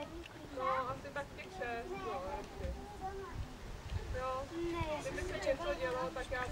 No, asi tak těch 6, no, ještě. Jo, kdyby se něco dělo, tak já